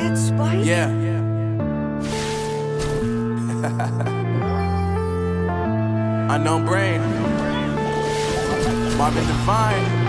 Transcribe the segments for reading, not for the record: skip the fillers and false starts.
It's spicy. Yeah. Unknown brain. Marvin Divine.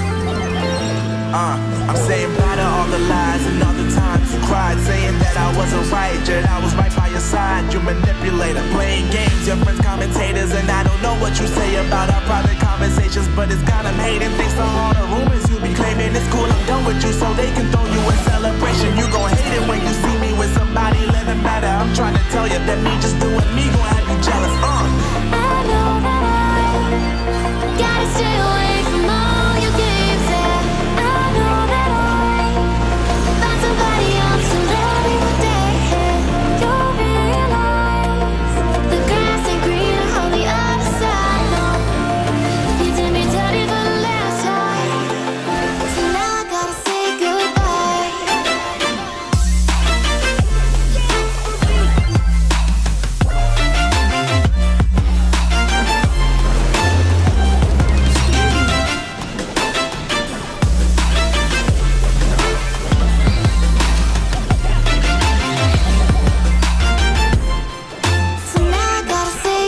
I'm saying bye to all the lies and all the times you cried, saying that I wasn't right, yet I was right by your side. You manipulator, playing games, your friends commentators, and I don't know what you say about our private conversations, but it's got them hating. Thanks to all the rumors you be claiming. It's cool, I'm done with you, so they can throw you a celebration. You gon' hate it when you see me with somebody living better. I'm trying to tell you that me just doing me gon' have you jealous. I know that I gotta stay away from all your games. I know that I find somebody else to love me one day. You'll realize the grass ain't greener on the other side. No, you did me dirty for the last time, so now I gotta say goodbye. So now I gotta say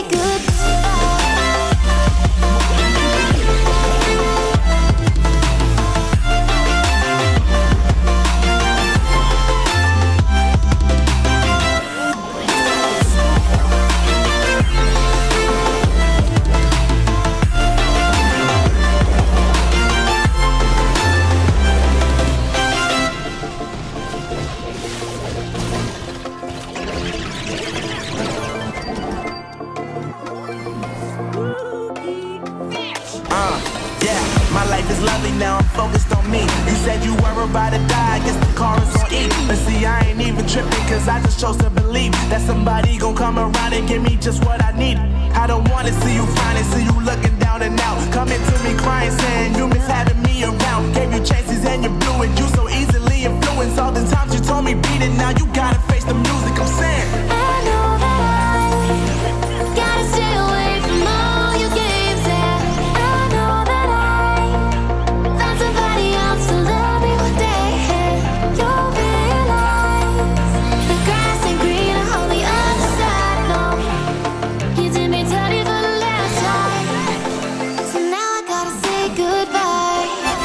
Yeah, my life is lovely now, I'm focused on me. You said you were about to die, I guess the car is on E. But see, I ain't even tripping, cause I just chose to believe that somebody gon' come around and give me just what I need. I don't wanna see you finding, see you looking down and out, coming to me crying, saying you miss having me around. Gave you chances and you blew it, you so easily influenced. All the times you told me beat it, now you gotta face the music. I'm saying I know that I gotta stay away from all your games. I know that I found somebody else to love me one day. You'll realize the grass ain't greener on the other side. No, you did me dirty for the last time, so now I gotta say goodbye.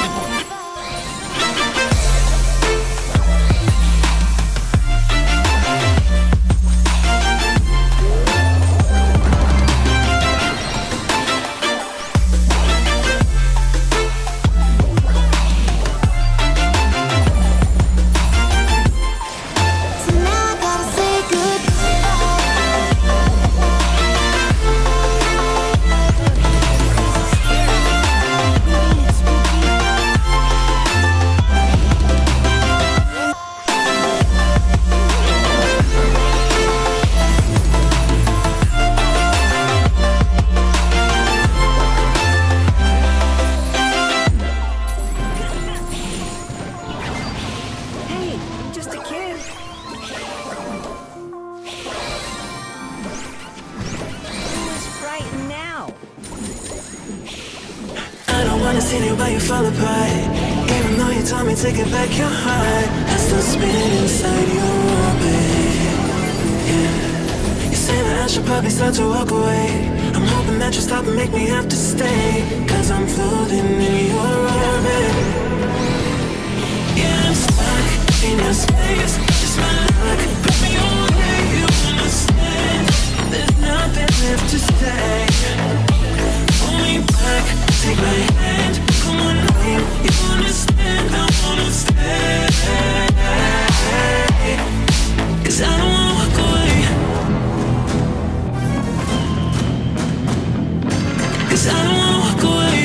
So now I gotta say Hey, I'm just a kid. Who's frightened now? I don't wanna see you while you fall apart. Even though you told me to get back your heart, I still spin inside your orbit. Yeah. You say that I should probably start to walk away. I'm hoping that you'll stop and make me have to stay, cause I'm floating in your orbit. Yeah, I'm stuck in your space. Just my luck, put me away. You understand? There's nothing left to say. Pull me back, take my hand. Come on, babe, you understand? I wanna stay, cause I don't wanna walk away. Cause I don't wanna walk away.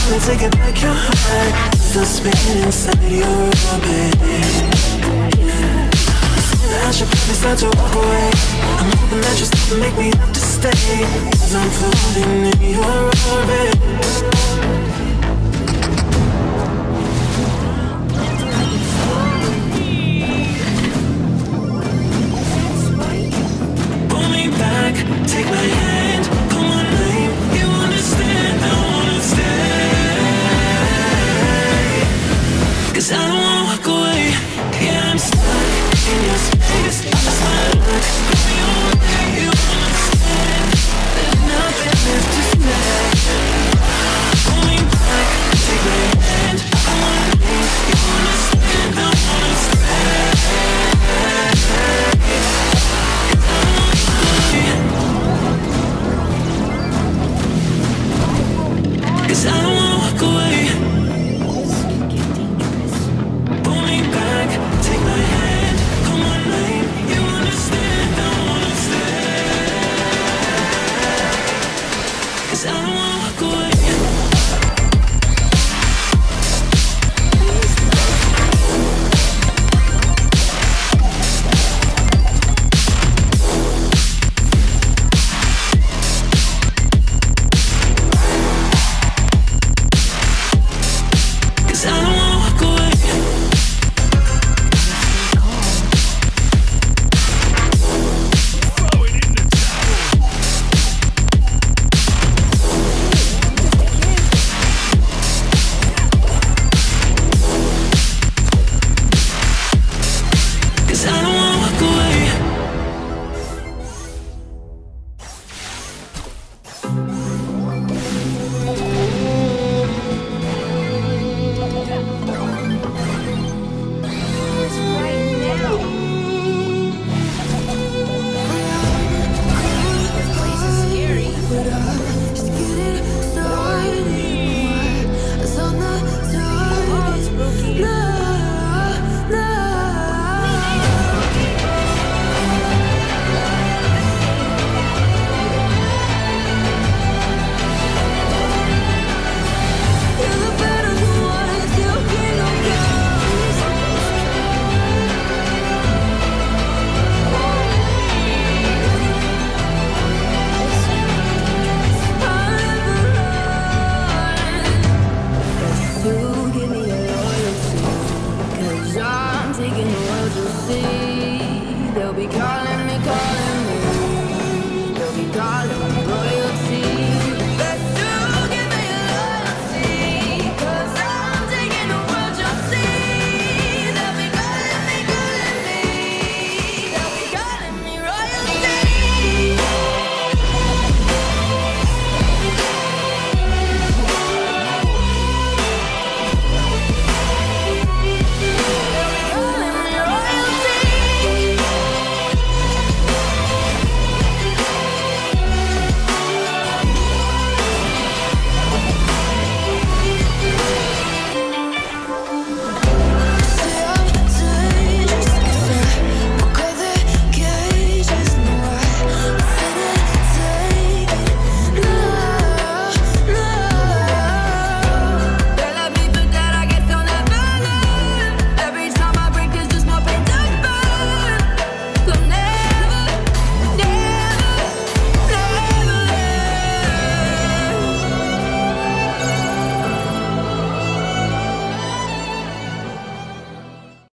me take it back your heart. Still spinning inside your orbit. Yeah. I should probably start to walk away. I'm hoping that you're still make me have to stay, 'cause I'm floating in your orbit.